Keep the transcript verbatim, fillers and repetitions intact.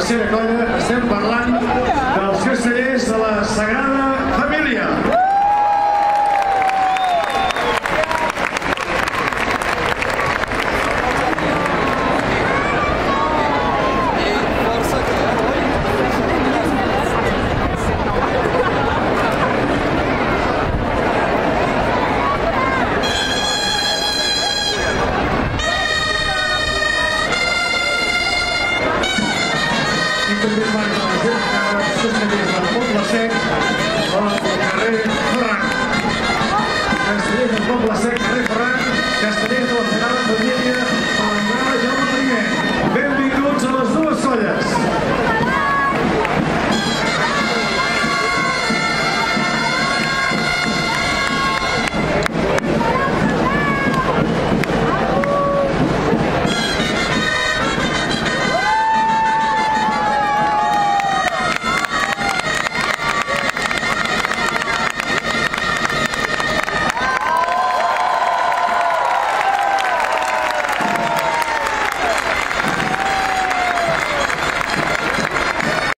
tercera colla, estem parlant dels castellers de la Sagrada Família. També es marca la gent que els castellers del Poble Sec